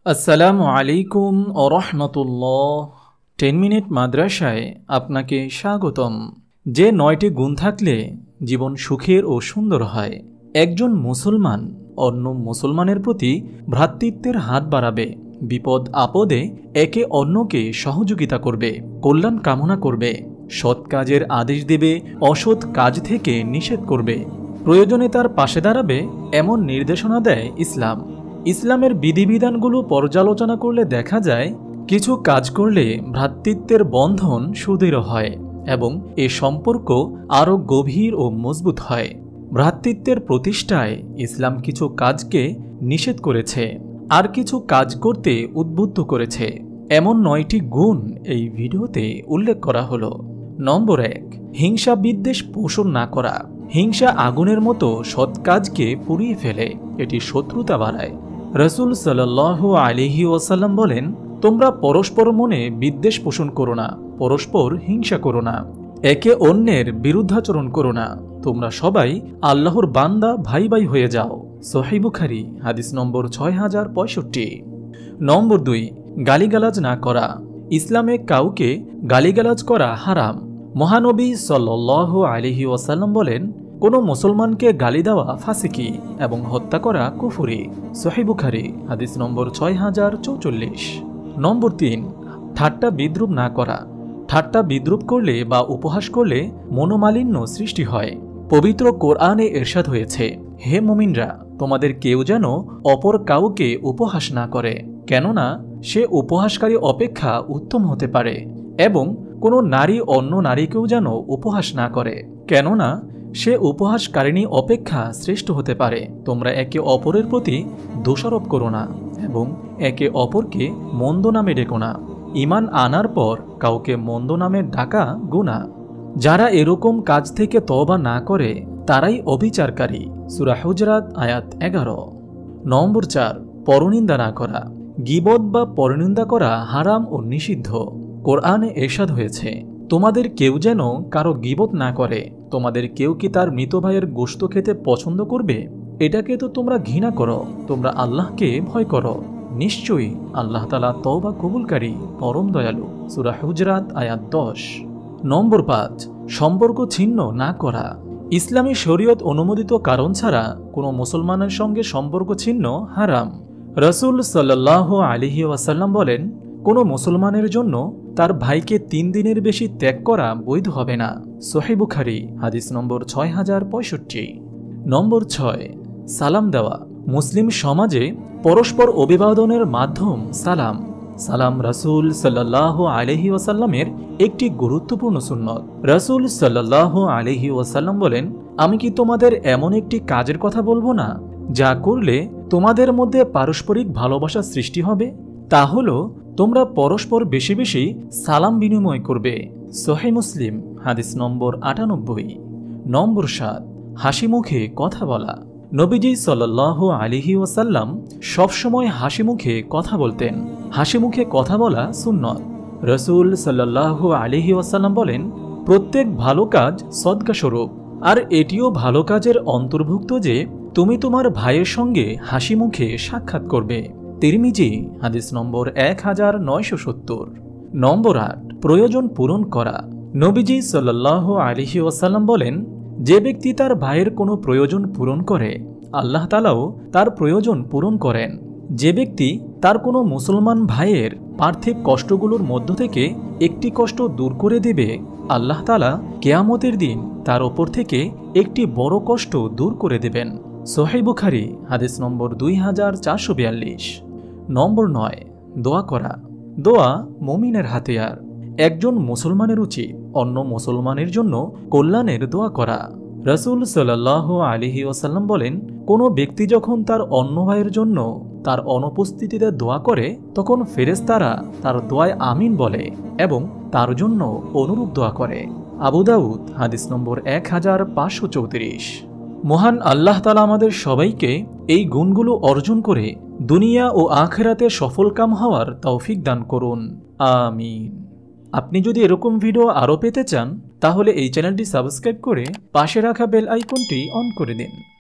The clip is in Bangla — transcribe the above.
আসসালামু আলাইকুম ওয়া রাহমাতুল্লাহ। 10 মিনিট মাদ্রাসায় আপনাকে স্বাগতম। যে 9টি গুণ থাকলে জীবন সুখের ও সুন্দর হয়। একজন মুসলমান অন্য মুসলমানের প্রতি ভ্রাতৃত্বের হাত বাড়াবে, বিপদ আপদে একে অন্যকে সহযোগিতা করবে, কল্যাণ কামনা করবে, সৎ কাজের আদেশ দেবে, অসৎ কাজ থেকে নিষেধ করবে, প্রয়োজনে তার পাশে দাঁড়াবে, এমন নির্দেশনা দেয় ইসলাম। ইসলামের বিধিবিধানগুলো পর্যালোচনা করলে দেখা যায় কিছু কাজ করলে ভ্রাতৃত্বের বন্ধন সুদৃঢ় হয় এবং এ সম্পর্ক আরও গভীর ও মজবুত হয়। ভ্রাতৃত্বের প্রতিষ্ঠায় ইসলাম কিছু কাজকে নিষেধ করেছে, আর কিছু কাজ করতে উদ্বুদ্ধ করেছে। এমন 9টি গুণ এই ভিডিওতে উল্লেখ করা হলো। নম্বর 1, হিংসা বিদ্বেষ পোষণ না করা। হিংসা আগুনের মতো সৎ কাজকে পুড়িয়ে ফেলে, এটি শত্রুতা বাড়ায়। রাসূল সাল্লাল্লাহু আলাইহি ওয়াসাল্লাম বলেন, তোমরা পরস্পর মনে বিদ্বেষ পোষণ করো না, পরস্পর হিংসা করো না, একে অন্যের বিরুদ্ধাচরণ করো না, তোমরা সবাই আল্লাহর বান্দা ভাই ভাই হয়ে যাও। সহিহ বুখারী হাদিস নম্বর 6065। নম্বর 2, গালিগালাজ না করা। ইসলামে কাউকে গালিগালাজ করা হারাম। মহানবী সাল্লাল্লাহু আলাইহি ওয়াসাল্লাম বলেন, কোনো মুসলমানকে গালি দেওয়া ফাসিকি এবং হত্যা করা কুফরি। সহিহ বুখারী হাদিস নম্বর 6044। নম্বর 3, ঠাট্টা বিদ্রূপ না করা। ঠাট্টা বিদ্রূপ করলে বা উপহাস করলে মনোমালিন্য সৃষ্টি হয়। পবিত্র কোরআনে ইরশাদ হয়েছে, হে মুমিনরা, তোমাদের কেউ যেন অপর কাউকে উপহাস না করে, কেননা সে উপহাসকারী অপেক্ষা উত্তম হতে পারে, এবং কোনো নারী অন্য নারীকেও যেন উপহাস না করে, কেননা সে উপহাসকারিণী অপেক্ষা শ্রেষ্ঠ হতে পারে। তোমরা একে অপরের প্রতি দোষারোপ করো না এবং একে অপরকে মন্দ নামে ডেকো না। ঈমান আনার পর কাউকে মন্দ নামে ডাকা গুনাহ। যারা এরকম কাজ থেকে তওবা না করে তারাই অবিচারকারী। সূরা হুজরাত আয়াত 11। নম্বর 4, পরনিন্দা না করা। গীবত বা পরনিন্দা করা হারাম ও নিষিদ্ধ। কোরআনে ইরশাদ হয়েছে, তোমাদের কেউ যেন কারো গীবত না করে। তোমাদের কেউ কি তার মৃত ভাইয়ের গোশত খেতে পছন্দ করবে? এটাকে তো তোমরা ঘৃণা করো। তোমরা আল্লাহকে ভয় করো, নিশ্চয়ই আল্লাহ তাআলা তওবা কবুলকারী, পরম দয়ালু। সূরা হুজরাত আয়াত 10। নম্বর 5, সম্পর্ক ছিন্ন না করা। ইসলামী শরীয়ত অনুমোদিত কারণ ছাড়া কোনো মুসলমানের সঙ্গে সম্পর্ক ছিন্ন হারাম। রাসূল সাল্লাল্লাহু আলাইহি ওয়াসাল্লাম বলেন, কোনো মুসলমানের জন্য তার ভাইকে 3 দিনের বেশি ত্যাগ করা বৈধ হবে না। সহিহ বুখারী হাদিস নম্বর 6065। নম্বর 6, সালাম দেওয়া। মুসলিম সমাজে পরস্পর অভিবাদনের মাধ্যম সালাম। সালাম রাসূল সাল্লাল্লাহু আলাইহি ওয়াসাল্লামের একটি গুরুত্বপূর্ণ সুন্নত। রাসূল সাল্লাল্লাহু আলাইহি ওয়াসাল্লাম বলেন, আমি কি তোমাদের এমন একটি কাজের কথা বলবো না, যা করলে তোমাদের মধ্যে পারস্পরিক ভালোবাসা সৃষ্টি হবে? তা হলো তোমরা পরস্পর বেশি বেশি সালাম বিনিময় করবে। সহিহ মুসলিম হাদিস নম্বর 98। নম্বর 7, হাসি মুখে কথা বলা। নবীজি সাল্লাল্লাহু আলাইহি ওয়াসাল্লাম সবসময় হাসি মুখে কথা বলতেন। হাসি মুখে কথা বলা সুন্নত। রাসূল সাল্লাল্লাহু আলাইহি ওয়াসাল্লাম বলেন, প্রত্যেক ভালো কাজ সদকা স্বরূপ, আর এটিও ভালো কাজের অন্তর্ভুক্ত যে তুমি তোমার ভাইয়ের সঙ্গে হাসি মুখে সাক্ষাৎ করবে। তিরমিজি হাদিস নম্বর 1970। নম্বর 8, প্রয়োজন পূরণ করা। নবীজি সাল্লাল্লাহু আলাইহি ওয়াসাল্লাম বলেন, যে ব্যক্তি তার ভাইয়ের কোনো প্রয়োজন পূরণ করে, আল্লাহ তাআলাও তার প্রয়োজন পূরণ করেন। যে ব্যক্তি তার কোনো মুসলমান ভাইয়ের পার্থিব কষ্টগুলোর মধ্য থেকে একটি কষ্ট দূর করে দেবে, আল্লাহ তাআলা কিয়ামতের দিন তার ওপর থেকে একটি বড় কষ্ট দূর করে দেবেন। সহিহ বুখারী হাদিস নম্বর 2442। নম্বর 9, দোয়া করা। দোয়া মুমিনের হাতিয়ার। একজন মুসলমানের উচিত অন্য মুসলমানের জন্য কল্যাণের দোয়া করা। রাসূল সাল্লাল্লাহু আলাইহি ওয়াসাল্লাম বলেন, কোনো ব্যক্তি যখন তার অন্য ভাইয়ের জন্য তার অনুপস্থিতিতে দোয়া করে, তখন ফেরেশতারা তার দোয়ায় আমিন বলে এবং তার জন্য অনুরূপ দোয়া করে। আবু দাউদ হাদিস নম্বর 1534। মহান আল্লাহ তাআলা আমাদের সবাইকে এই গুণগুলো অর্জন করে দুনিয়া ও আখিরাতে সফলকাম হওয়ার তৌফিক দান করুন, আমিন। আপনি যদি এরকম ভিডিও আরও পেতে চান, তাহলে এই চ্যানেলটি সাবস্ক্রাইব করে পাশে রাখা বেল আইকনটি অন করে দিন।